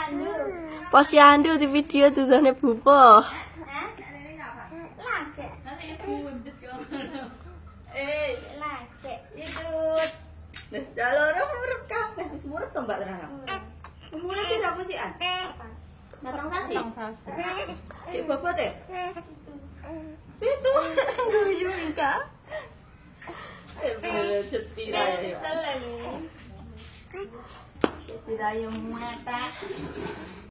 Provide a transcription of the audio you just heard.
Posyandu di video tutune bupo. Idut. Jalur murep kabeh wis murep to Mbak Terang. Umure ki sapa sih an? Matang sasi. Cek bobot e. Itu guyu Ika. Cetira ya. Seleng. Cetira yang mata.